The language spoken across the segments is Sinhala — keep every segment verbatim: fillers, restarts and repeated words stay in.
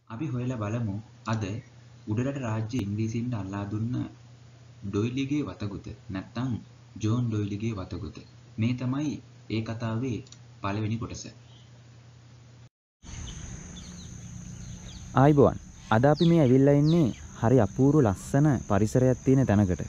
අපි හොයලා බලමු අද උඩරට රාජ්‍ය ඉංග්‍රීසින්ට අල්ලා දුන්න ඩොයිලිගේ වතගොත නැත්නම් ජෝන් ඩොයිලිගේ වතගොත. මේ තමයි ඒ කතාවේ පළවෙනි කොටස. ආයිබෝන්. අද අපි මේ ඇවිල්ලා ඉන්නේ හරි අපූර්ව ලස්සන පරිසරයක් තියෙන තැනකට.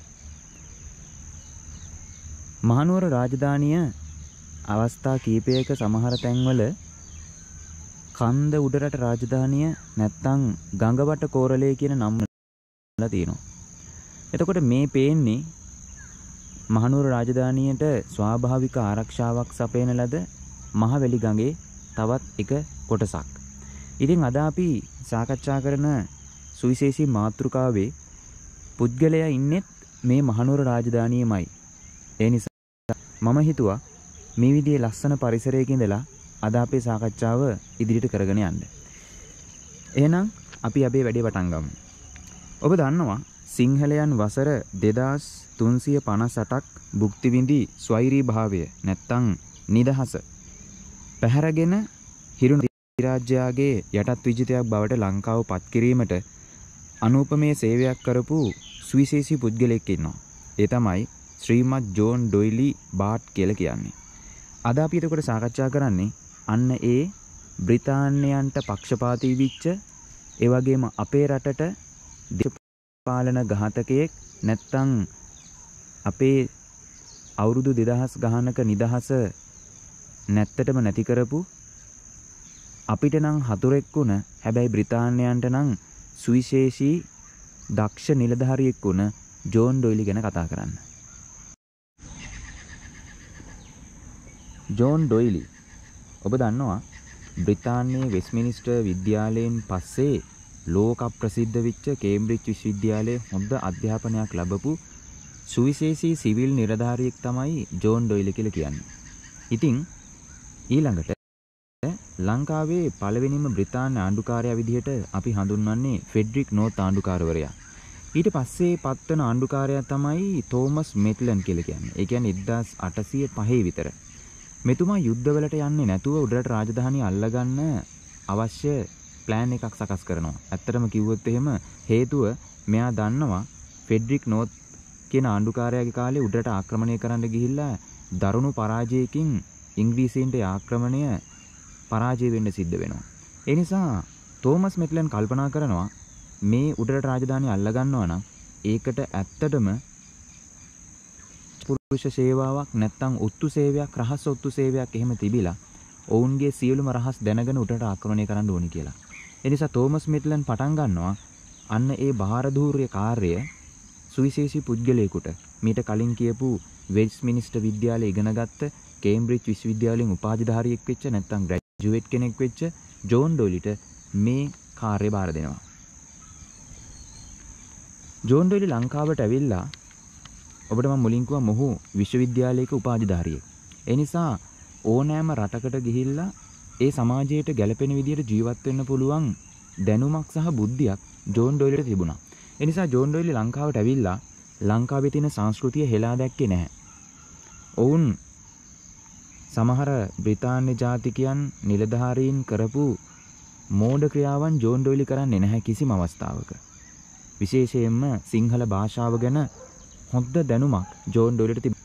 මහනුවර රාජධානිය අවස්ථා කීපයක සමහර තැන්වල කන්ද උඩරට රාජධානිය නැත්තම් ගඟවට කෝරළේ කියන නම් වල තියෙනවා. එතකොට මේ පේන්නේ මහනුවර රාජධානියට ස්වාභාවික ආරක්ෂාවක් සපයන ලද මහවැලි ගඟේ තවත් එක කොටසක්. ඉතින් අද අපි සාකච්ඡා කරන සුවිශේෂී මාතෘකාවේ පුද්ගලයා ඉන්නේ මේ මහනුවර රාජධානියමයි. ඒ නිසා මම හිතුවා මේ විදිහේ ලස්සන පරිසරයක ඉඳලා අද අපේ සාකච්ඡාව ඉදිරියට කරගෙන යන්න. එහෙනම් අපි අපේ වැඩේ පටන් ගමු. ඔබ දන්නවා සිංහලයන් වසර දෙදාස් තුන්සිය පනස් අටක් භුක්ති විඳි ස්වෛරී භාවය නැත්තම් නිදහස පැහැරගෙන හිරු රාජ්‍යයාගේ යටත් විජිතයක් බවට ලංකාව පත් කිරීමට අනූපමේ සේවයක් කරපු සුවිශේෂී පුද්ගලයෙක් ඉන්නවා. ඒ තමයි ශ්‍රීමත් ජෝන් ඩොයිලි බාට් කියලා කියන්නේ. අද අපි එතකොට සාකච්ඡා කරන්නේ අන්න ඒ බ්‍රිතාන්‍යයන්ට පක්ෂපාතී විච්ච ඒ වගේම අපේ රටට දේශපාලන ඝාතකයෙක් නැත්තම් අපේ අවුරුදු දෙදහස් ගානක නිදහස නැත්තටම නැති කරපු අපිට නම් හතුරෙක් වුණ හැබැයි බ්‍රිතාන්‍යයන්ට නම් සුවිශේෂී දක්ෂ නිලධාරියෙක් වුණ ජෝන් ඩොයිලි ගැන කතා කරන්න. ජෝන් ඩොයිලි ඔබ දන්නවා බ්‍රිතාන්‍යයේ වෙස්මිනිස්ටර් විද්‍යාලයෙන් පස්සේ ලෝක ප්‍රසිද්ධ වෙච්ච කේම්බ්‍රිජ් විශ්වවිද්‍යාලයේ හොඳ අධ්‍යාපනයක් ලැබපු සුවිශේෂී සිවිල් නිලධාරියෙක් තමයි ජෝන් ඩොයිලි කියලා කියන්නේ. ඉතින් ඊළඟට ලංකාවේ පළවෙනිම බ්‍රිතාන්‍ය ආණ්ඩුකාරයා විදිහට අපි හඳුන්වන්නේ ෆෙඩරික් නෝත් ආණ්ඩුකාරවරයා. ඊට පස්සේ පත්වන ආණ්ඩුකාරයා තමයි තෝමස් මෙට්ලන් කියලා කියන්නේ. ඒ කියන්නේ එක්දාස් අටසිය පහ විතර. මෙතුමා යුද්ධවලට යන්නේ නැතුව උඩරට රාජධානිය අල්ලගන්න අවශ්‍ය ප්ලෑන් එකක් සකස් කරනවා. ඇත්තටම කිව්වොත් එහෙම හේතුව මෙයා දන්නවා ෆෙඩරික් නෝත් කියන ආණ්ඩුකාරයාගේ කාලේ උඩරට ආක්‍රමණය කරන්න ගිහිල්ලා දරුණු පරාජයකින් ඉංග්‍රීසීන්ට ආක්‍රමණය පරාජය වෙන්න සිද්ධ වෙනවා. ඒ නිසා තෝමස් මෙට්ලන් කල්පනා කරනවා මේ උඩරට රාජධානිය අල්ලගන්නවා නම් ඒකට ඇත්තටම පුරුෂ සේවාවක් නැත්තම් ඔත්තු සේවයක් රහස් ඔත්තු සේවයක් එහෙම තිබිලා ඔවුන්ගේ සියලුම රහස් දැනගෙන උඩට ආක්‍රමණය කරන්න ඕනි කියලා. ඒ නිසා තෝමස් මෙට්ලන් පටන් ගන්නවා අන්න ඒ බාරදූර්ය කාර්යය සුවිශේෂී පුද්ගලයෙකුට මීට කලින් කියපු වෙස්මිනිස්ටර් විද්‍යාලයේ ඉගෙනගත්ත කේම්බ්‍රිජ් විශ්වවිද්‍යාලයෙන් උපාධිධාරියෙක් වෙච්ච නැත්තම් ග්‍රැජුවේට් කෙනෙක් වෙච්ච ජෝන් ඩොයිලිට මේ කාර්යය බාර දෙනවා. ජෝන් ඩොයිලි ලංකාවට ඇවිල්ලා ඔබට මම මුලින් කිව්වා මොහු විශ්වවිද්‍යාලයක උපාධිධාරියෙක්. ඒ නිසා ඕනෑම රටකට ගිහිල්ලා ඒ සමාජයට ගැළපෙන විදියට ජීවත් වෙන්න පුළුවන් දැනුමක් සහ බුද්ධියක් ජෝන් ඩොයිලිට තිබුණා. ඒ නිසා ජෝන් ඩොයිලි ලංකාවට ඇවිල්ලා ලංකාවේ තියෙන සංස්කෘතිය හෙලා දැක්කේ නැහැ. ඔවුන් සමහර බ්‍රිතාන්‍ය ජාතිකයන් නිලධාරීන් කරපු මෝඩ ක්‍රියාවන් ජෝන් ඩොයිලි කරන්නේ නැහැ කිසිම අවස්ථාවක. විශේෂයෙන්ම සිංහල භාෂාව ගැන හොඳ දැනුමක් ජෝන් ඩොයිලිට තිබුණා.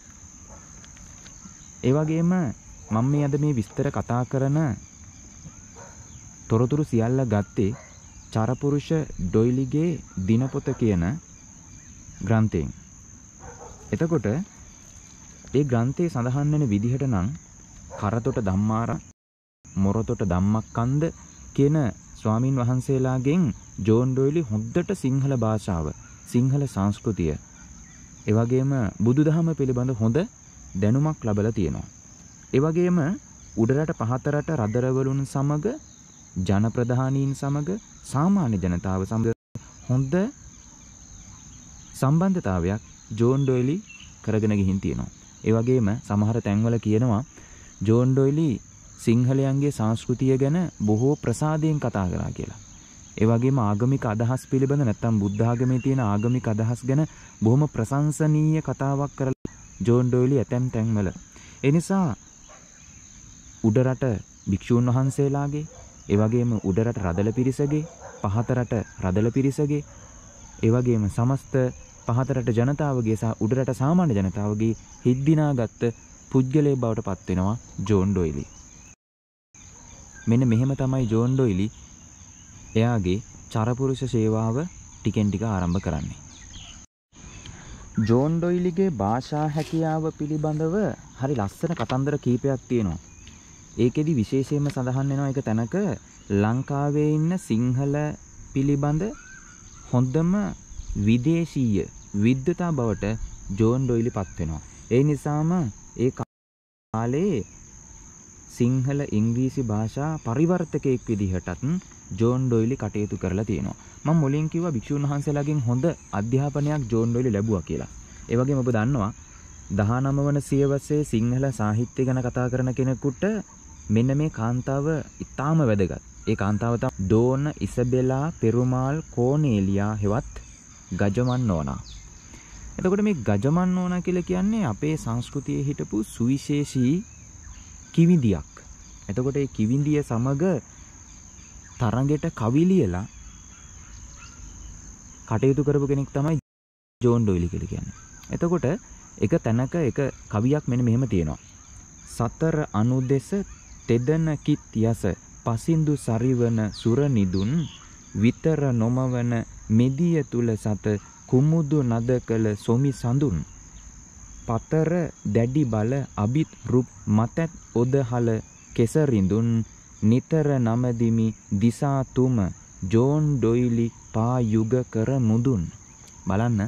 ඒ වගේම මම මේ අද මේ විස්තර කතා කරන තොරතුරු සියල්ල ගත්තේ චරපුරුෂ ඩොයිලිගේ දිනපොත කියන ග්‍රන්ථයෙන්. එතකොට ඒ ග්‍රන්ථයේ සඳහන් වෙන විදිහට නම් කරතොට ධම්මාරා මොරතොට ධම්මක්කන්ද කියන ස්වාමින් වහන්සේලාගෙන් ජෝන් ඩොයිලි හොද්දට සිංහල භාෂාව සිංහල සංස්කෘතිය ඒ වගේම බුදුදහම පිළිබඳ හොඳ දැනුමක් ලැබලා තියෙනවා. ඒ වගේම උඩරට පහතරට රදරවලුන් සමග ජනප්‍රධානීන් සමග සාමාන්‍ය ජනතාව සමග හොඳ සම්බන්ධතාවයක් ජෝන් ඩොයිලි කරගෙන ගිහින් තියෙනවා. ඒ වගේම සමහර තැන්වල කියනවා ජෝන් ඩොයිලි සිංහලයන්ගේ සංස්කෘතිය ගැන බොහෝ ප්‍රසාදයෙන් කතා කරා කියලා. ඒ වගේම ආගමික අදහස් පිළිබඳ නැත්තම් බුද්ධ ආගමේ තියෙන ආගමික අදහස් ගැන බොහොම ප්‍රශංසනීය කතාවක් කරලා ජෝන් ඩොයිලි ඇතැම් තැන්වල. ඒ නිසා උඩරට භික්ෂූන් වහන්සේලාගේ ඒ වගේම උඩරට රදළ පිරිසගේ, පහතරට රදළ පිරිසගේ, ඒ වගේම සමස්ත පහතරට ජනතාවගේ සහ උඩරට සාමාන්‍ය ජනතාවගේ හිත් දිනාගත්ත පුද්ගලයෙක් බවට පත් වෙනවා ජෝන් ඩොයිලි. මෙන්න මෙහෙම තමයි ජෝන් ඩොයිලි එයාගේ චරපුරුෂ සේවාව ටිකෙන් ටික ආරම්භ කරන්නේ. ජෝන් ඩොයිලිගේ භාෂා හැකියාව පිළිබඳව හරි ලස්සන කතන්දර කීපයක් තියෙනවා. ඒකෙදි විශේෂයෙන්ම සඳහන් වෙනවා එක තැනක ලංකාවේ ඉන්න සිංහල පිළිබඳ හොඳම විදේශීය විද්වතා බවට ජෝන් ඩොයිලි පත් වෙනවා. ඒ නිසාම ඒ කාලේ සිංහල ඉංග්‍රීසි භාෂා පරිවර්තකයෙක් විදිහටත් ජෝන් ඩොයිලි කටයුතු කරලා තියෙනවා. මම මුලින් කිව්වා භික්ෂුන් වහන්සේලාගෙන් හොඳ අධ්‍යාපනයක් ජෝන් ඩොයිලි ලැබුවා කියලා. ඒ වගේම ඔබ දන්නවා දහනවය වන සියවසේ සිංහල සාහිත්‍ය ගැන කතා කරන කෙනෙකුට මෙන්න මේ කාන්තාව ඉතාම වැදගත්. ඒ කාන්තාව තමයි ඩෝන ඉසබෙලා පෙරුමාල් කෝනේලියා හෙවත් ගජමන් නෝනා. එතකොට මේ ගජමන් නෝනා කියලා කියන්නේ අපේ සංස්කෘතියේ හිටපු සුවිශේෂී කිවිඳියක්. එතකොට මේ කිවිඳිය සමග තරඟෙට කවි ලියලා කටයුතු කරපු කෙනෙක් තමයි ජෝන් ඩොයිලි කියලා කියන්නේ. එතකොට එක තැනක එක කවියක් මෙන්න මෙහෙම තියෙනවා. සතර අනුදෙස තෙදන කිත් යස පසින්දු සරිවන සුර නිදුන් විතර නොමවන මෙදිය තුල සත කුමුදු නද කළ සොමි සඳුන් පතර දැඩි බල අබිත් රුප් මතත් ඔදහල කෙසරිඳුන් නිතර නමදිමි දිසා තුම ජෝන් ඩොයිලි පා යුග කර මුදුන්. බලන්න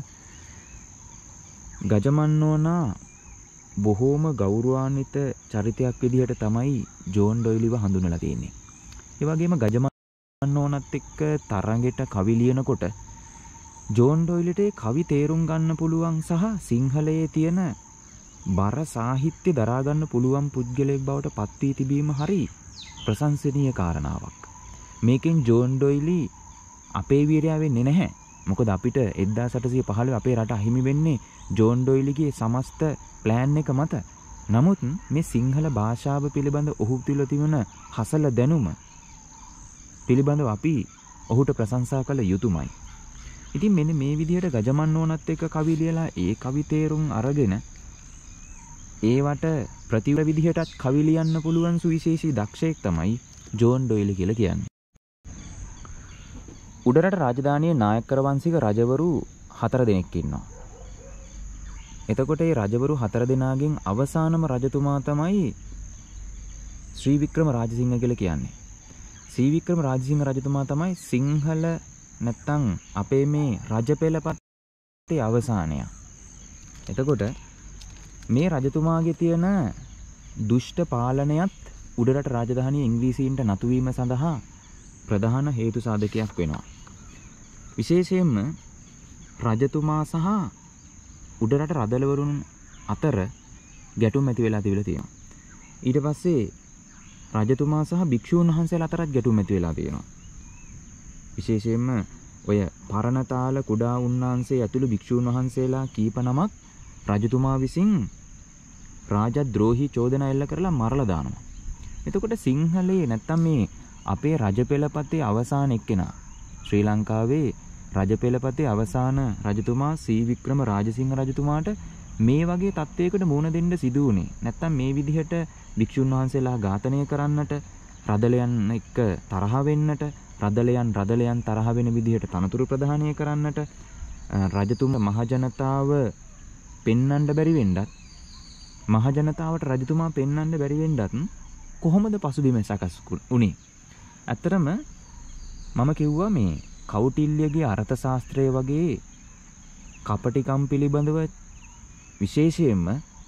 ගජමන් නෝනා බොහෝම ගෞරවාන්විත චරිතයක් විදිහට තමයි ජෝන් ඩොයිලිව හඳුන්වලා තියෙන්නේ. ඒ වගේම ගජමන් නෝනත් එක්ක තරඟෙට කවි ලියනකොට ජෝන් ඩොයිලිට කවි තේරුම් ගන්න පුළුවන් සහ සිංහලයේ තියෙන බර සාහිත්‍ය දරා ගන්න පුළුවන් පුද්ගලයෙක් බවට පත් වී තිබීම හරි ප්‍රශංසනීය කාරණාවක්. මේකෙන් ජෝන් ඩොයිලි අපේ වීරයා වෙන්නේ නැහැ. මොකද අපිට එක්දාස් අටසිය පහළොව අපේ රට අහිමි වෙන්නේ ජෝන් ඩොයිලිගේ සමස්ත ප්ලෑන් එක මත. නමුත් මේ සිංහල භාෂාව පිළිබඳ ඔහු තුළ තිබෙන හසල දැනුම පිළිබඳව අපි ඔහුට ප්‍රශංසා කළ යුතුමයි. ඉතින් මෙන්න මේ විදිහට ගජමන් නෝනත් එක්ක කවි ලියලා ඒ කවි තේරුම් අරගෙන ඒවට ප්‍රතිවර විදිහටත් කවි ලියන්න පුළුවන් සුවිශේෂී දක්ෂයෙක් තමයි ජෝන් ඩොයිලි කියලා කියන්නේ. උඩරට රාජධානියේ නායකර වංශික රජවරු හතර දෙනෙක් ඉන්නවා. එතකොට මේ රජවරු හතර දෙනාගෙන් අවසානම රජතුමා තමයි ශ්‍රී වික්‍රම රාජසිංහ කියලා කියන්නේ. ශ්‍රී වික්‍රම රාජසිංහ රජතුමා තමයි සිංහල නැත්තම් අපේ මේ රජපෙළපතේ අවසානය. එතකොට මේ රජතුමාගේ තියෙන දුෂ්ට පාලනයත් උඩරට රාජධානිය ඉංග්‍රීසීන්ට නතු වීම සඳහා ප්‍රධාන හේතු සාධකයක් වෙනවා. විශේෂයෙන්ම රජතුමා සහ උඩරට රදළවරුන් අතර ගැටුම් ඇති වෙලා තිබිලා තියෙනවා. ඊට පස්සේ රජතුමා සහ භික්ෂූන් වහන්සේලා අතරත් ගැටුම් ඇති වෙලා තියෙනවා. විශේෂයෙන්ම ඔය පරණතාල කුඩා උන්නාන්සේ ඇතුළු භික්ෂූන් වහන්සේලා කීප නමක් රජතුමා විසින් රාජද්‍රෝහී චෝදනා එල්ල කරලා මරලා දානවා. එතකොට සිංහලයේ නැත්තම් මේ අපේ රජපෙළපතේ අවසාන එක්කෙනා ශ්‍රී ලංකාවේ රජපෙළපතේ අවසාන රජතුමා ශ්‍රී වික්‍රම රාජසිංහ රජතුමාට මේ වගේ තත්ත්වයකට මුහුණ දෙන්න සිදු වුණේ. නැත්තම් මේ විදිහට භික්ෂුන් වහන්සේලා ඝාතනය කරන්නට, රදලයන් එක්ක තරහ වෙන්නට, රදලයන් රදලයන් තරහ වෙන විදිහට තනතුරු ප්‍රදානය කරන්නට, රජතුමා මහජනතාව පෙන්වන්න බැරි වෙන්නත්, මහජනතාවට රජතුමා පෙන්වන්න බැරි වෙන්නත් කොහොමද පසුබිම සකස් වුනේ? ඇත්තරම මම කිව්වා මේ කෞටිල්‍යගේ අර්ථ ශාස්ත්‍රය වගේ කපටිකම් පිළිබඳව විශේෂයෙන්ම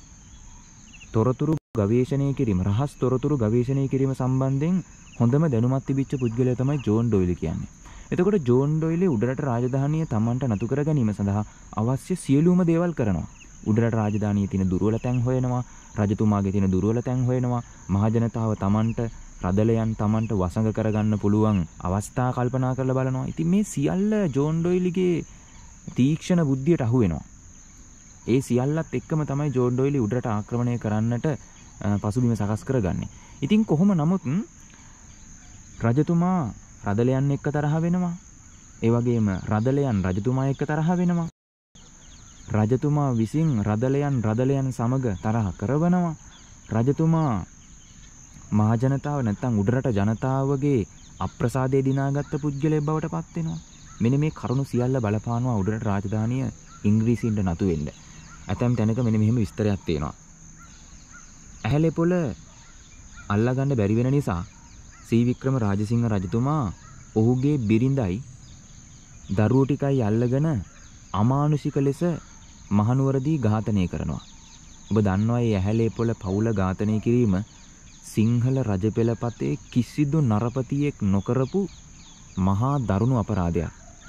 තොරතුරු ගවේෂණය කිරීම, රහස් තොරතුරු ගවේෂණය කිරීම සම්බන්ධයෙන් හොඳම දැනුමක් තිබිච්ච පුද්ගලයා තමයි ජෝන් ඩොයිලි කියන්නේ. එතකොට ජෝන් ඩොයිලි උඩරට රාජධානිය Tamanට නතු කර ගැනීම සඳහා අවශ්‍ය සියලුම දේවල් කරනවා. උඩරට රාජධානියේ තියෙන දුර්වල තැන් හොයනවා, රජතුමාගේ තියෙන දුර්වල තැන් හොයනවා, මහජනතාව Tamanට රදලයන් Tamanට වසඟ කරගන්න පුළුවන් අවස්ථා කල්පනා කරලා බලනවා. ඉතින් මේ සියල්ල ජෝන් ඩොයිලිගේ තීක්ෂණ බුද්ධියට අහු වෙනවා. ඒ සියල්ලත් එක්කම තමයි ජෝන් ඩොයිලි උඩරට ආක්‍රමණය කරන්නට පසුබිම සකස් කරගන්නේ. ඉතින් කොහොම නමුත් රජතුමා රදලයන් එක්ක තරහ වෙනවා. ඒ වගේම රදලයන් රජතුමා එක්ක තරහ වෙනවා. රජතුමා විසින් රදලයන් රදලයන් සමග තරහ කරවනවා. රජතුමා මහජනතාව නැත්තම් උඩරට ජනතාවගේ අප්‍රසාදයේ දිනාගත්ත පුද්ගලයෙක් බවට පත් වෙනවා. මෙන්න මේ කරුණු සියල්ල බලපානවා උඩරට රාජධානිය ඉංග්‍රීසීන්ට නතු වෙන්න. ඇතැම් තැනක මෙන්න මෙහෙම විස්තරයක් තියෙනවා. ඇහැලේ පොළ අල්ලගන්න බැරි වෙන නිසා සී වික්‍රම රාජසිංහ රජතුමා ඔහුගේ බිරිඳයි දරුවෝ ටිකයි අල්ලගෙන අමානුෂික ලෙස මහනුවරදී ඝාතනය කරනවා. ඔබ දන්නවා මේ ඇහැලේ පොළ පවුල ඝාතනය කිරීම සිංහල රජ පෙළපතේ කිසිදු නරපතියෙක් නොකරපු මහා දරුණු අපරාධයක්.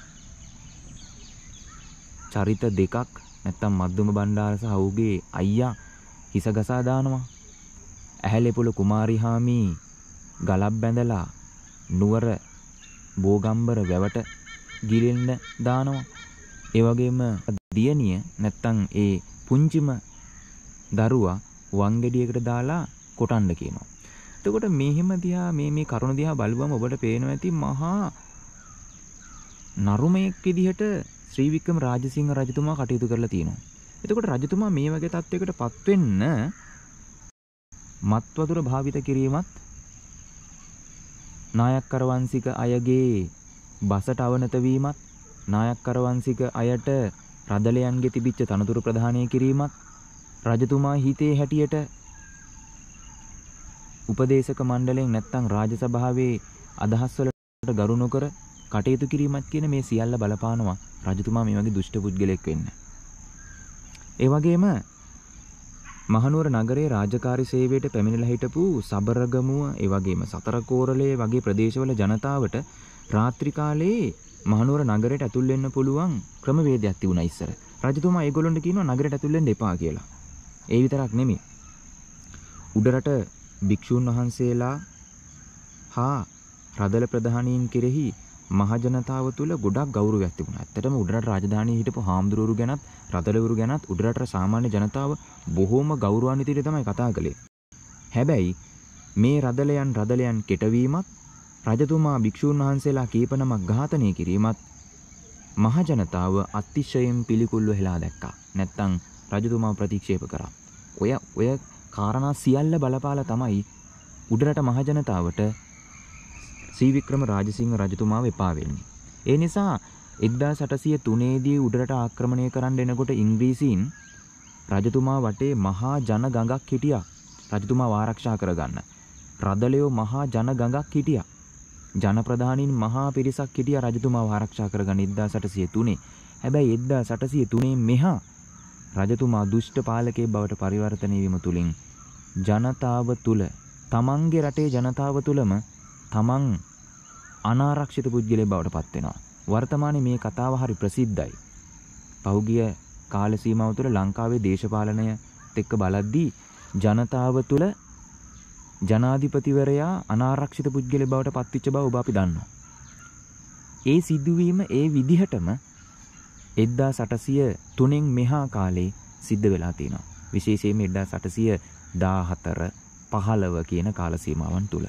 චරිත දෙකක් නැත්තම් මද්දුම බණ්ඩාර සහ ඔහුගේ අයියා හිස ගසා දානවා. ඇහැලේ පොළ කුමාරිහාමි ගලක් බැඳලා නුවර බෝගම්බර වැවට ගිරෙන්න දානවා. ඒ වගේම දියණිය නැත්තම් ඒ පුංචිම දරුවා වංගෙඩියකට දාලා කොටන්න කියනවා. එතකොට මෙහෙම දිහා මේ මේ කරුණ දිහා බලුවම ඔබට පේනවා ඇති මහා නරුමයෙක් විදිහට ශ්‍රී වික්‍රම රාජසිංහ රජතුමා කටයුතු කරලා තියෙනවා. එතකොට රජතුමා මේ වගේ තත්යකටපත් වෙන්න මත් වතුර භාවිත කිරීමත් නායක්කර වංශික අයගේ බසට අවනත වීමත් නායක්කර වංශික අයට රදලයන්ගේ තිබිච්ච තනතුරු ප්‍රදානය කිරීමත් රජතුමා හිතේ හැටියට උපදේශක මණ්ඩලයෙන් නැත්තම් රාජසභාවේ අදහස් වලට ගරු නොකර කටයුතු කිරීමත් කියන මේ සියල්ල බලපානවා රජතුමා මේ වගේ දුෂ්ට පුද්ගලෙක් වෙන්න. ඒ වගේම මහනුවර නගරයේ රාජකාරී සේවයට පැමිණලා හිටපු සබරගමුව ඒ වගේම සතර කෝරළේ වගේ ප්‍රදේශවල ජනතාවට රාත්‍රී කාලේ මහනුවර නගරයට ඇතුල් වෙන්න පුළුවන් ක්‍රමවේදයක් තිබුණා ඉස්සර. රජතුමා ඒගොල්ලන්ට කියනවා නගරයට ඇතුල් වෙන්න එපා කියලා. ඒ විතරක් නෙමෙයි. උඩරට භික්ෂූන් වහන්සේලා හා රදල ප්‍රධානීන් කෙරෙහි මහජනතාව තුළ ගොඩක් ගෞරවයක් තිබුණා. ඇත්තටම උඩරට රාජධානියේ හිටපු හාමුදුරුවරු ගැනත් රදලවරු ගැනත් උඩරට සාමාන්‍ය ජනතාව බොහෝම ගෞරවාන්විතව තමයි කතා කළේ. හැබැයි මේ රදලයන් රදලයන් කෙටවීමත් රජතුමා භික්ෂූන් වහන්සේලා කීප නමක් ඝාතනය කිරීමත් මහජනතාව අතිශයින් පිළිකුල්ව හෙලා දැක්කා. නැත්තම් රජතුමා ප්‍රතික්ෂේප කරා. ඔය ඔය කාරණා සියල්ල බලපාලා තමයි උඩරට මහජනතාවට ශ්‍රී වික්‍රම රාජසිංහ රජතුමාව එපා වෙන්නේ. ඒ නිසා එක්දාස් අටසිය තුනේ දී උඩරට ආක්‍රමණය කරන්න එනකොට ඉංග්‍රීසීන් රජතුමා වටේ මහා ජන ගඟක් හිටියා. රජතුමාව ආරක්ෂා කරගන්න. රදලයෝ මහා ජන ගඟක් හිටියා. ජන ප්‍රධානීන් මහා පිරිසක් හිටියා රජතුමාව ආරක්ෂා කරගන්න එක්දාස් අටසිය තුනේ. හැබැයි එක්දාස් අටසිය තුනේ මෙහා රජතුමා දුෂ්ට පාලකයෙක් බවට පරිවර්තනය වීම තුලින් ජනතාව තුල තමන්ගේ රටේ ජනතාව තුලම තමන් අනාරක්ෂිත පුද්ගලයෙක් බවට පත් වෙනවා. වර්තමානයේ මේ කතාව හරි ප්‍රසිද්ධයි. පහුගිය කාල සීමාව තුළ ලංකාවේ දේශපාලනය එක්ක බලද්දී ජනතාව තුළ ජනාධිපතිවරයා අනාරක්ෂිත පුද්ගලයෙක් බවට පත්වෙච්ච බව ඔබ අපි දන්නවා. ඒ සිදුවීම ඒ විදිහටම එක්දාස් අටසිය තුනෙන් මෙහා කාලේ සිද්ධ වෙලා තියෙනවා. විශේෂයෙන්ම එක්දාස් අටසිය දාහතර පහළව කියන කාල සීමාවන් තුල.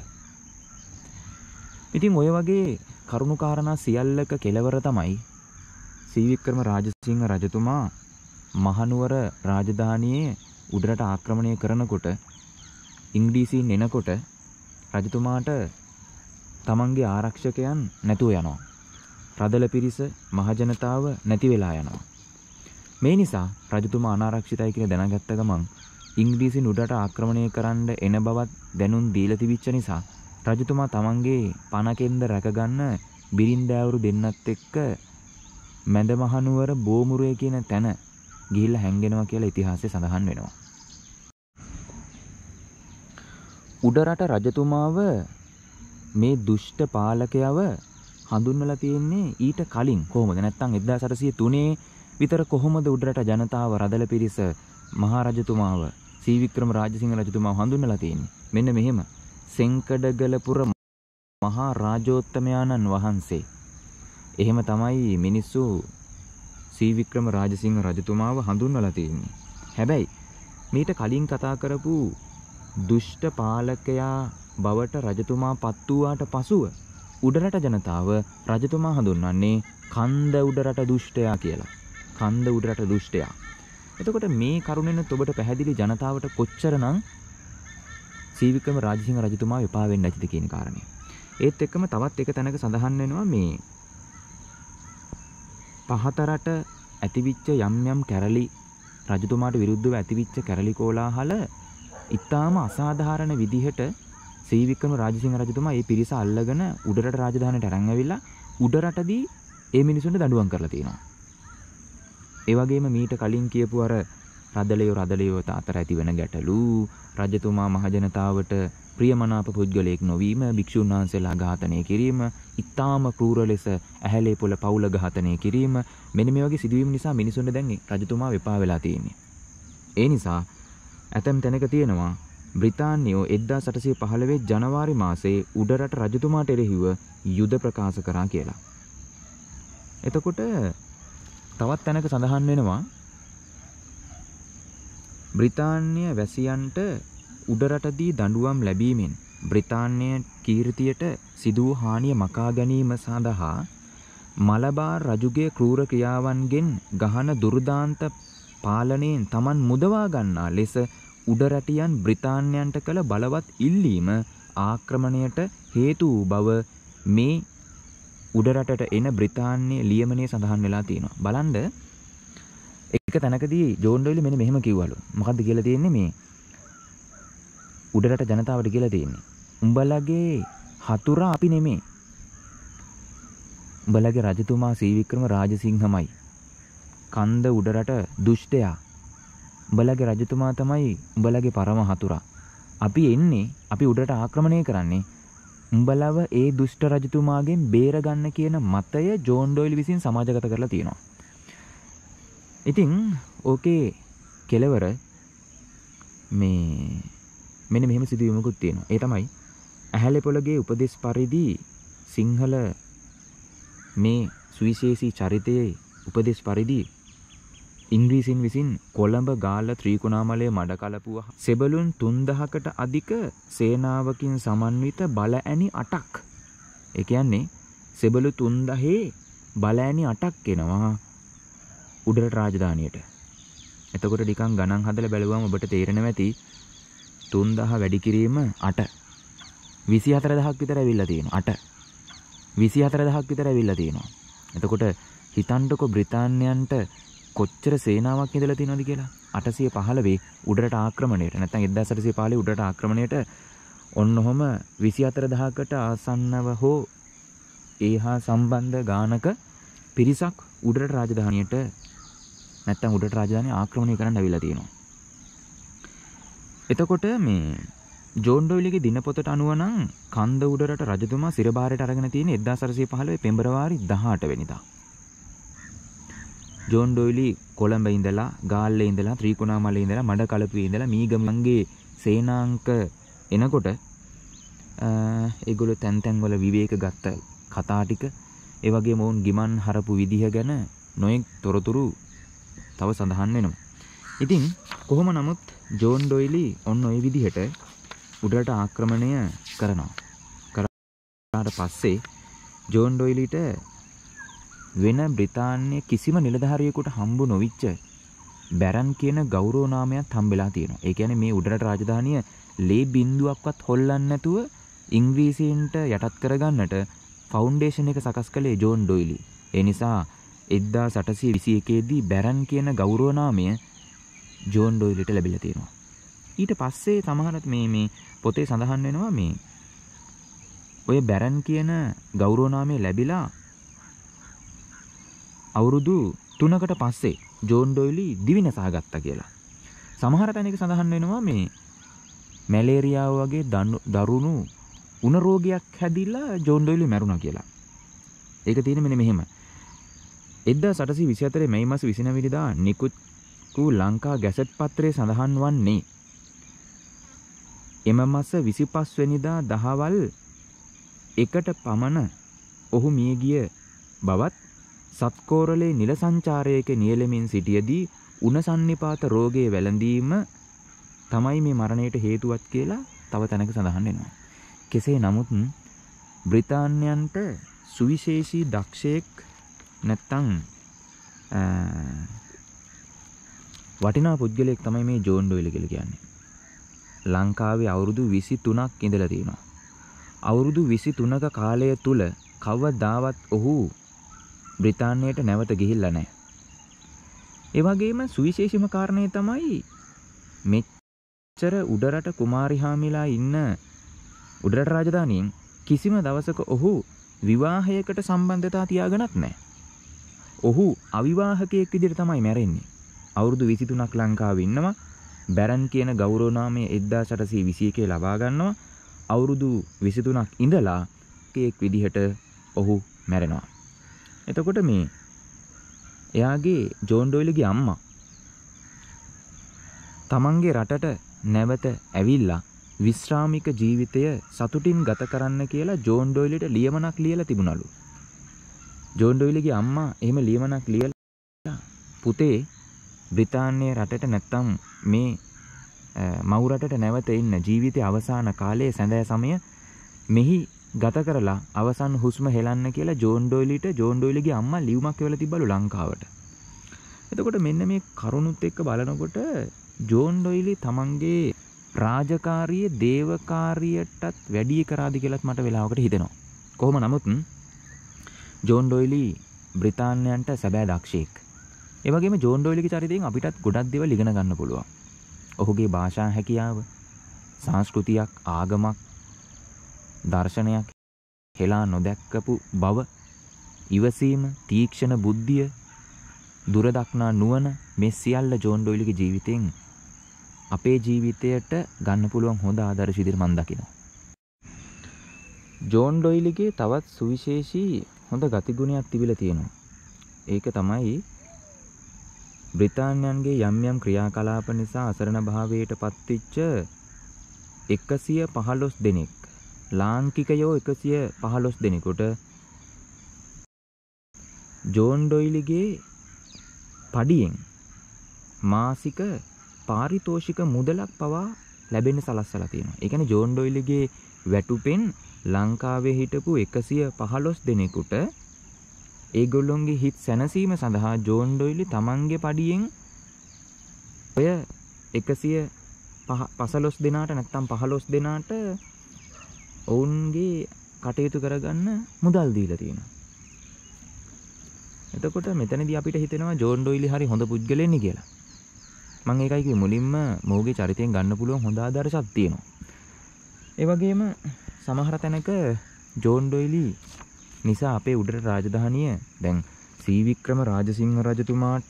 ඉතින් ඔය වගේ කරුණු කාරණා සියල්ලක කෙලවර තමයි ශ්‍රී වික්‍රම රාජසිංහ රජතුමා මහනුවර රාජධානියේ උඩරට ආක්‍රමණය කරනකොට ඉංග්‍රීසීන් එනකොට රජතුමාට තමන්ගේ ආරක්ෂකයන් නැතුව යනවා. රදල පිරිස මහජනතාව නැති වෙලා යනවා. මේ නිසා රජතුමා අනාරක්ෂිතයි කියලා දැනගත්ත ගමන් ඉංග්‍රීසීන් උඩට ආක්‍රමණය කරන්න එන බවත් දැනුම් දීලා තිබිච්ච නිසා රජතුමා තමන්ගේ පණකෙන්ද රැකගන්න බිරින්දෑවරු දෙන්නත් එක්ක මැද මහනුවර බෝමුරේ කියන තැන ගිහිල්ලා හැංගෙනවා කියලා ඉතිහාසයේ සඳහන් වෙනවා. උඩරට රජතුමාව මේ දුෂ්ට පාලකයව හඳුන්වලා තියෙන්නේ ඊට කලින් කොහොමද? නැත්නම් එක්දාස් අටසිය තුනේ විතර කොහොමද උඩරට ජනතාව රදල පිරිස මහා රජතුමාව ශ්‍රී වික්‍රම රාජසිංහ රජතුමාව හඳුන්වලා තියෙන්නේ? මෙන්න මෙහෙම. සෙන්කඩගලපුර මහා රාජෝත්තමයාණන් වහන්සේ. එහෙම තමයි මිනිස්සු ශ්‍රී වික්‍රම රාජසිංහ රජතුමාව හඳුන්වලා තියෙන්නේ. හැබැයි මීට කලින් කතා කරපු දුෂ්ට පාලකයා බවට රජතුමා පත් වූාට පසුව උඩරට ජනතාව රජතුමා හඳුන්වන්නේ කන්ද උඩරට දුෂ්ටයා කියලා. කන්ද උඩරට දුෂ්ටයා. එතකොට මේ කරුණෙන් ඔබට පැහැදිලි ජනතාවට කොච්චරනම් සීවික්‍රම රාජසිංහ රජතුමා විපා වෙන්නේ නැතිද කියන කාරණය. ඒත් එක්කම තවත් එක තැනක සඳහන් වෙනවා මේ පහතරට ඇතිවිච්ච යම් යම් කැරලි රජතුමාට විරුද්ධව ඇතිවිච්ච කැරලි කෝලාහල ඉතාම අසාධාරණ විදිහට සීවික්‍රම රාජසිංහ රජතුමා මේ පිරිස අල්ලගෙන උඩරට රාජධානියට අරන් ඇවිල්ලා උඩරටදී ඒ මිනිසුන්ට දඬුවම් කරලා තියෙනවා. ඒ වගේම මීට කලින් කියපු අර රදලියෝ රදලියෝ අතර ඇති වෙන ගැටලු රජතුමා මහජනතාවට ප්‍රියමනාප පුද්ගලයෙක් නොවීම භික්ෂුන් වහන්සේලා ඝාතනය කිරීම ඉතාම ക്രൂර ලෙස ඇහැලේ පොළ පවුල ඝාතනය කිරීම මෙන්න මේ වගේ සිදුවීම් නිසා මිනිසුන්ට දැන් රජතුමා විපා වෙලා තියෙන්නේ. ඒ නිසා ඇතැම් තැනක තියෙනවා බ්‍රිතාන්‍යෝ එක්දාස් අටසිය පහළොව ජනවාරි මාසයේ උඩරට රජතුමාට එරෙහිව යුද ප්‍රකාශ කරා කියලා. එතකොට තවත් තැනක සඳහන් වෙනවා බ්‍රිතාන්‍ය වැසියන්ට උඩරටදී දඬුවම් ලැබීමෙන් බ්‍රිතාන්‍ය කීර්තියට සිදු වූ හානිය මකා ගැනීම සඳහා මලබාර් රජුගේ ක්‍රූර ක්‍රියාවන්ගෙන් ගහන දුර්දාන්ත පාලනයෙන් Taman මුදවා ගන්නා ලෙස උඩරටියන් බ්‍රිතාන්‍යයන්ට කළ බලවත් ඉල්ලීම ආක්‍රමණයට හේතු වූ බව මේ උඩරටට එන බ්‍රිතාන්‍ය ලියමනේ සඳහන් වෙලා තියෙනවා. බලන්න එක තැනකදී ජෝන් ඩොයිලි මෙන්න මෙහෙම කිව්වලු. මොකද්ද කියලා තියෙන්නේ මේ උඩරට ජනතාවට කියලා තියෙන්නේ. උඹලගේ හතුරා අපි නෙමේ. උඹලගේ රජතුමා සීවික්‍රම රාජසිංහමයි. කන්ද උඩරට දුෂ්ටයා. උඹලගේ රජතුමා තමයි උඹලගේ පරම හතුරා. අපි එන්නේ අපි උඩරට ආක්‍රමණය කරන්නේ උඹලව ඒ දුෂ්ට රජතුමාගෙන් බේරගන්න කියන මතය ජෝන් ඩොයිලි විසින් සමාජගත කරලා තියෙනවා. ඉතින් ඕකේ කෙලවර මේ මෙන්න මෙහෙම සිදුවීමකුත් තියෙනවා. ඒ තමයි ඇහැලේ පොළගේ උපදේශ පරිදි සිංහල මේ සුවිශේෂී චරිතයේ උපදේශ පරිදි ඉංග්‍රීසින් විසින් කොළඹ ගාල්ල ත්‍රිකුණාමලයේ මඩ කලපුව සෙබළුන් තුන්දහකට අධික සේනාවකින් සමන්විත බලඇණි අටක්. ඒ කියන්නේ සෙබළු තුන්දහේ බලඇණි අටක් එනවා උඩරට රාජධානියට. එතකොට ටිකක් ගණන් හදලා බැලුවම ඔබට තේරෙනවා ඇති තුන්දහ වැඩි කිරීම අට. විසිහතර දහසක් විතර ඇවිල්ලා තියෙනවා. අට. විසිහතර දහසක් විතර ඇවිල්ලා තියෙනවා. එතකොට හිතන්නකො බ්‍රිතාන්‍යයන්ට කොච්චර සේනාවක් ඉඳලා තියෙනවද කියලා. අටසිය පහළොව උඩරට ආක්‍රමණයට නැත්නම් එක්දාස් අටසිය පහළොව උඩරට ආක්‍රමණයට ඔන්නඔහම විසිහතර දහසකට ආසන්නව හෝ ඒහා සම්බන්ධ ගානක පිරිසක් උඩරට රාජධානියට නැත්නම් උඩරට රාජධානිය ආක්‍රමණය කරන්න ඇවිල්ලා තියෙනවා. එතකොට මේ ජෝන් ඩොයිලිගේ දිනපොතට අනුව නම් කන්ද උඩරට රජතුමා සිරබාරයට අරගෙන තියෙන එක්දාස් අටසිය පහළොව පෙබරවාරි දහඅට වෙනිදා. ජෝන් ඩොයිලි කොළඹ ඉඳලා ගාල්ලේ ඉඳලා ත්‍රිකුණාමලේ ඉඳලා මඩ කලපුවේ ඉඳලා මීගමන්ගේ සේනාංක එනකොට ඒගොල්ලෝ තැන් තැන් වල විවේක ගත්ත කතා ටික ඒ වගේම වුන් ගිමන් හරපු විදිහ ගැන නොයෙක් තොරතුරු තව සඳහන් වෙනවා. ඉතින් කොහොම නමුත් ජෝන් ඩොයිලි ඔන්න ඔය විදිහට උඩරට ආක්‍රමණය කරනවා. කරාට පස්සේ ජෝන් ඩොයිලිට වෙන බ්‍රිතාන්‍ය කිසිම නිලධාරියෙකුට හම්බු නොවිච්ච බැරන් කියන ගෞරව නාමයක් හම්බෙලා තියෙනවා. ඒ කියන්නේ මේ උඩරට රාජධානිය ලේ බින්දුවක්වත් හොල්ලන්නේ නැතුව ඉංග්‍රීසීන්ට යටත් කරගන්නට ෆවුන්ඩේෂන් එක සකස් කළේ ජෝන් ඩොයිලි. ඒ නිසා එක්දාස් අටසිය විසි එකේ දී බැරන් කියන ගෞරව නාමය ජෝන් ඩොයිලිට ලැබිලා තියෙනවා. ඊට පස්සේ සමහරත් මේ මේ පොතේ සඳහන් වෙනවා මේ ඔය බැරන් කියන ගෞරව නාමය ලැබිලා අවුරුදු තුනකට පස්සේ ජෝන් ඩොයිලි දිවිනසා ගත්තා කියලා. සමහර තැනක සඳහන් වෙනවා මේ මැලේරියාව වගේ දරුණු උණ රෝගයක් හැදිලා ජෝන් ඩොයිලි මැරුණා කියලා. ඒක තියෙන්නේ මෙන්න මෙහෙම. එක්දාස් අටසිය විසිහතර මැයි මාස විසිනව වෙනිදා නිකුත් වූ ලංකා ගැසට් පත්‍රයේ සඳහන් වන්නේ එම මාස විසිපහ වෙනිදා දහවල් එකට පමණ ඔහු මිය ගිය බවත් සත්කෝරලේ නිල සංචාරයක නියැලෙමින් සිටියදී උණ සන්නිපාත රෝගයේ වැළඳීම තමයි මේ මරණයට හේතුවත් කියලා තව තැනක සඳහන් වෙනවා. කෙසේ නමුත් බ්‍රිතාන්‍යයන්ට සුවිශේෂී දක්ෂයෙක් නැත්තම් වටිනා පුද්ගලයෙක් තමයි මේ ජෝන් ඩොයිල් කියලා කියන්නේ. ලංකාවේ අවුරුදු විසි තුනක් ඉඳලා තියෙනවා. අවුරුදු විසි තුනක කාලය තුල කවදාවත් ඔහු බ්‍රිතාන්‍යයට නැවත ගිහිල්ලා නැහැ. ඒ වගේම සුවිශේෂීම කාරණේ තමයි මෙච්චර උඩරට කුමාරිහාමිලා ඉන්න උඩරට රාජධානියෙන් කිසිම දවසක ඔහු විවාහයකට සම්බන්ධතා තියාගනත් නැහැ. ඔහු අවිවාහකයෙක් විදිහට තමයි මැරෙන්නේ. අවුරුදු විසි තුනක් ලංකාවේ ඉන්නවා. බැරන් කියන ගෞරව නාමය එක්දාස් අටසිය විසි එකේ ලබා ගන්නවා. අවුරුදු විසි තුනක් ඉඳලා කෙනෙක් විදිහට ඔහු මැරෙනවා. එතකොට මේ එයාගේ ජෝන් ඩොයිල්ගේ අම්මා තමන්ගේ රටට නැවත ඇවිල්ලා විශ්‍රාමික ජීවිතය සතුටින් ගත කරන්න කියලා ජෝන් ඩොයිල්ට ලියමනක් ලියලා තිබුණලු. ජෝන් ඩොයිල්ගේ අම්මා එහෙම ලියමනක් ලියලා පුතේ බ්‍රිතාන්‍ය රටට නැත්තම් මේ මව් රටට නැවත එන්න ජීවිතයේ අවසාන කාලයේ සැඳෑ සමය මෙහි ගත කරලා අවසන් හුස්ම හෙලන්න කියලා ජෝන් ඩොයිලිට ජෝන් ඩොයිලිගේ අම්මා ලියුමක් එවලා තිබ්බලු ලංකාවට. එතකොට මෙන්න මේ කරුණුත් එක්ක බලනකොට ජෝන් ඩොයිලි තමන්ගේ රාජකාරියේ දේවකාරියටත් වැඩි කරාද කියලාත් මට වෙලාවකට හිතෙනවා. කොහොම නමුත් ජෝන් ඩොයිලි බ්‍රිතාන්‍යයන්ට සැබෑ දක්ෂයෙක්. ඒ වගේම ජෝන් ඩොයිලිගේ චරිතයෙන් අපිටත් ගොඩක් දේවල් ඉගෙන ගන්න පුළුවන්. ඔහුගේ භාෂා හැකියාව, සංස්කෘතියක්, ආගමක්, දර්ශනයක් හෙලා නොදැක්කපු බව, ඉවසීම, තීක්ෂණ බුද්ධිය, දුරදක්නා නුවණ මේ සියල්ල ජෝන් ඩොයිලිගේ ජීවිතයෙන් අපේ ජීවිතයට ගන්න පුළුවන් හොඳ ආදර්ශ විදිහට මම දකිනවා. ජෝන් ඩොයිලිගේ තවත් සුවිශේෂී හොඳ ගතිගුණයක් තිබිලා තියෙනවා. ඒක තමයි බ්‍රිතාන්‍යයන්ගේ යම් යම් ක්‍රියාකලාප නිසා අසරණ භාවයට පත්වෙච්ච එකසිය පහළොස් දෙනෙක්, ලාංකිකයෝ එකසිය පහළොස් දෙනෙකුට ජෝන් ඩොයිලිගේ පඩියෙන් මාසික පාරිතෝෂික මුදලක් පවා ලැබෙන්න සලස්සලා තියෙනවා. ඒ කියන්නේ ජෝන් ඩොයිලිගේ වැටුපෙන් ලංකාවේ හිටපු එකසිය පහළොස් දෙනෙකුට ඒගොල්ලොන්ගේ හිත් සැනසීම සඳහා ජෝන් ඩොයිලි තමන්ගේ පඩියෙන් ඔය එකසිය පසළොස් දෙනාට නැත්තම් පහළොස් දෙනාට ඔවුන්ගේ කටයුතු කරගන්න මුදල් දීලා තියෙනවා. එතකොට මෙතනදී අපිට හිතෙනවා ජෝන් ඩොයිලි හරි හොඳ පුද්ගලෙක් නේ කියලා. මම ඒකයි කිව්වේ මුලින්ම මොහුගේ චරිතයෙන් ගන්න පුළුවන් හොඳ ආදර්ශයක් තියෙනවා. ඒ වගේම සමහර තැනක ජෝන් ඩොයිලි නිසා අපේ උඩරට රාජධානිය දැන් සී වික්‍රම රාජසිංහ රජතුමාට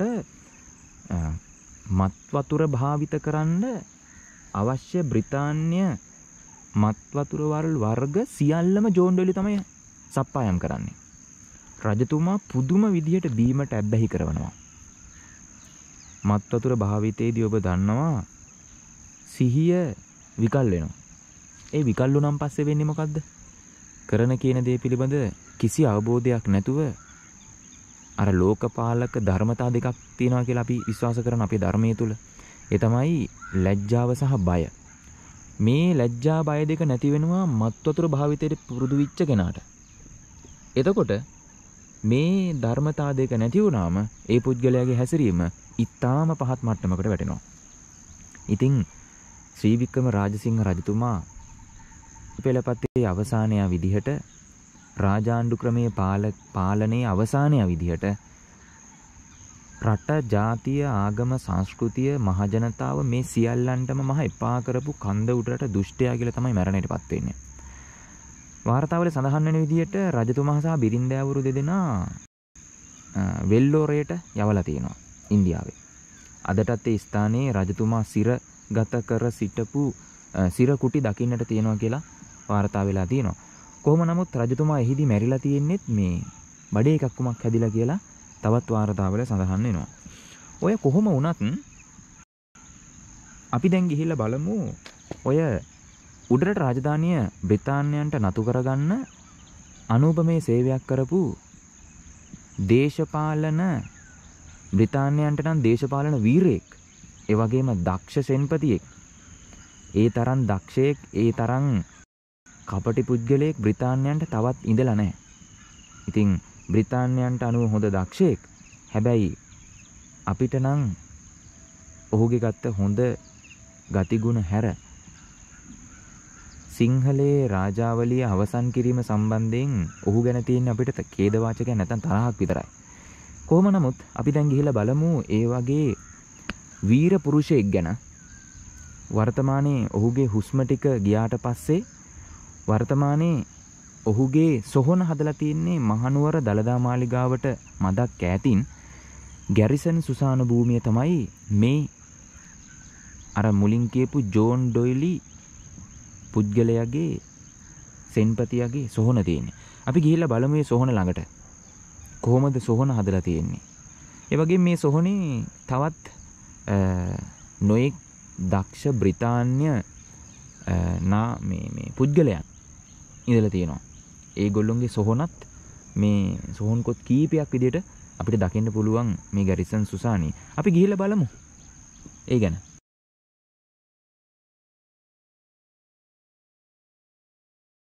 මත් වතුර භාවිත කරන්න අවශ්‍ය බ්‍රිතාන්‍ය මත් වතුර වර්ග සියල්ලම ජෝන් ඩොයිලි තමයි සප්පායම් කරන්නේ. රජතුමා පුදුම විදිහට බීමට ඇබ්බැහි කරනවා. මත් වතුර භාවිතයේදී ඔබ දන්නවා සිහිය විකල් වෙනවා. ඒ විකල් වුණාන් පස්සේ වෙන්නේ මොකද්ද? කරන කියන දේ පිළිබඳ කිසි අවබෝධයක් නැතුව අර ලෝකපාලක ධර්මතා දෙකක් තියෙනවා කියලා අපි විශ්වාස කරන අපේ ධර්මයේ තුල. ඒ තමයි ලැජ්ජාව සහ බය. මේ ලැජ්ජා බය දෙක නැති වෙනවා මත් වතුර භාවිතයට පුරුදු වෙච්ච කෙනාට. එතකොට මේ ධර්මතා දෙක නැති වුණාම ඒ පුද්ගලයාගේ හැසිරීම ඉතාම පහත් මට්ටමකට වැටෙනවා. ඉතින් ශ්‍රී වික්‍රම රාජසිංහ රජතුමා පෙළපතේ අවසානය විදිහට රාජාණ්ඩු ක්‍රමයේ පාලනයේ අවසානය විදිහට රට, ජාතිය, ආගම, සංස්කෘතිය, මහජනතාව මේ සියල්ලන්ටම මහ එපා කරපු කන්ද උඩරට දුෂ්ටයා කියලා තමයි මරණයටපත් වෙන්නේ. වාර්තාවල සඳහන් වෙන විදිහට රජතුමා සහ බිරින්දෑවරු දෙදෙනා වෙල්ලෝරයට යවලා තියෙනවා ඉන්දියාවේ. අදටත් ඒ ස්ථානයේ රජතුමා සිරගත කර සිටපු සිර කුටි දකින්නට තියෙනවා කියලා වාර්තා වෙලා තියෙනවා. කොහොම නමුත් රජතුමා එහිදී මැරිලා තියෙන්නේත් මේ බඩේ කක්කුමක් හැදිලා කියලා තවත් වාර්තාවල සඳහන් වෙනවා. ඔය කොහොම වුණත් අපි දැන් ගිහිල්ලා බලමු ඔය උඩරට රාජධානිය බ්‍රිතාන්‍යයන්ට නතු කරගන්න අනුපමේ සේවයක් කරපු දේශපාලන බ්‍රිතාන්‍යයන්ට නම් දේශපාලන වීරයෙක්, ඒ වගේම දක්ෂ සෙන්පතියෙක්, ඒ තරම් දක්ෂයෙක්, ඒ තරම් කපටි පුද්ගලයෙක් බ්‍රිතාන්‍යයන්ට තවත් ඉඳලා නැහැ. ඉතින් බ්‍රිතාන්‍යයන්ට අනුව හොඳ දක්ෂයෙක්. හැබැයි අපිට නම් ඔහුගේ ගත්ත හොඳ ගතිගුණ හැර සිංහලයේ රාජාවලිය අවසන් කිරීම සම්බන්ධයෙන් ඔහු ගැන තියෙන අපිට ඛේදවාචකයක් නැත්නම් තරහක් විතරයි. කොහොම නමුත් අපි දැන් ගිහිල්ලා බලමු ඒ වගේ වීර පුරුෂයෙක් ගැන. වර්තමානයේ ඔහුගේ හුස්ම ටික ගියාට පස්සේ වර්තමානයේ ඔහුගේ සොහොන හදලා තියෙන්නේ මහනුවර දළදා මාලිගාවට මදක් ඈතින් ගැරිසන් සුසාන භූමිය තමයි මේ අර මුලින් කියපු ජෝන් ඩොයිලි පුද්ගලයාගේ සෙන්පතියාගේ සොහොන තියෙන්නේ. අපි ගිහිල්ලා බලමු මේ සොහොන ළඟට. කොහොමද සොහොන හදලා තියෙන්නේ? ඒ වගේම මේ සොහොනේ තවත් නොයෙක් දක්ෂ බ්‍රිතාන්‍ය නා මේ මේ පුද්ගලයන් ඉඳලා තියෙනවා. ඒගොල්ලොන්ගේ සොහොනත් මේ සොහොන් කොත් කීපයක් විදිහට අපිට දකින්න පුළුවන් මේ ගැරිසන් සුසානි. අපි ගිහිල්ලා බලමු ඒ ගැන.